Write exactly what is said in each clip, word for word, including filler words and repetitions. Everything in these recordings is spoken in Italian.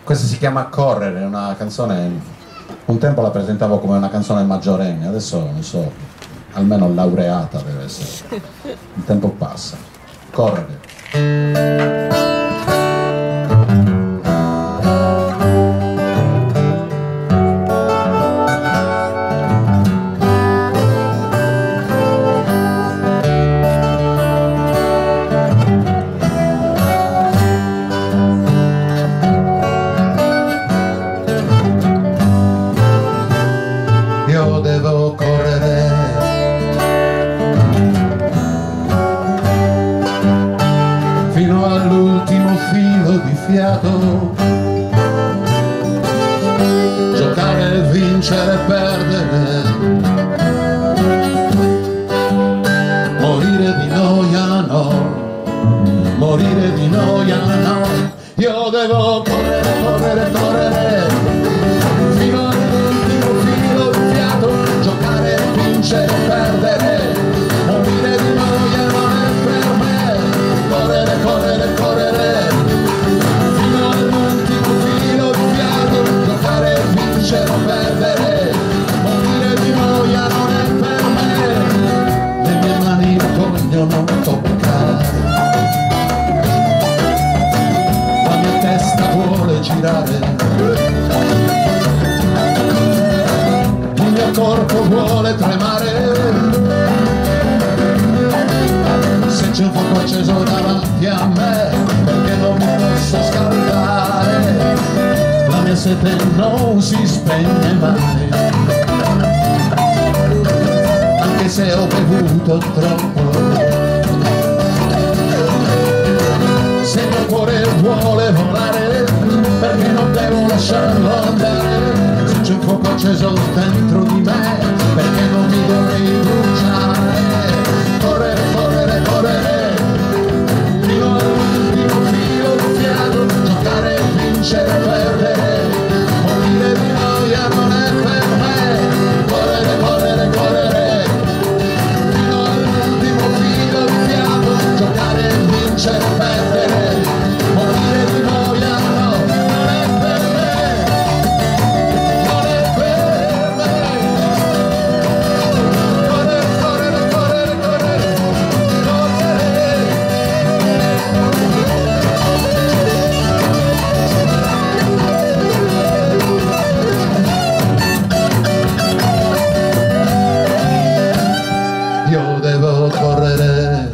Questa si chiama Correre, è una canzone, un tempo la presentavo come una canzone maggiorenne, adesso non so, almeno laureata deve essere. Il tempo passa. Correre. Io devo correre fino all'ultimo filo di fiato, giocare, vincere, perdere, morire di noia no, morire di noia no. Io devo correre, correre, correre fino all'ultimo filo di fiato, giocare, vincere, perdere, morire di noia non è per me. Correre, correre, correre fino all'ultimo filo di fiato, giocare, vincere, perdere, morire di noia non è per me. Le mie mani vogliono toccare, la mia testa vuole girare, il mio corpo vuole tremare. Se c'è un fuoco acceso davanti a me, perché non mi posso scaldare? La mia sete non si spegne mai, anche se ho bevuto troppo. Se il mio cuore vuole volare, perché non devo lasciarlo andare? Se c'è un fuoco acceso dentro di me, perché non mi dovrei bruciare? Correre, correre, correre fino all'ultimo filo di fiato, giocare, vincere, perdere, morire di noia non è per me. Correre, correre, correre fino all'ultimo filo di fiato, giocare, vincere, perdere, morire di noia no, non è per me, non è per me. Correre, correre, correre, correre, correre. Io devo correre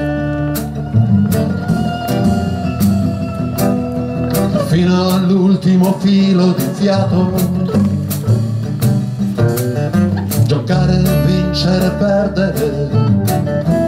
fino all'ultimo filo di fiato, giocare, vincere, perdere,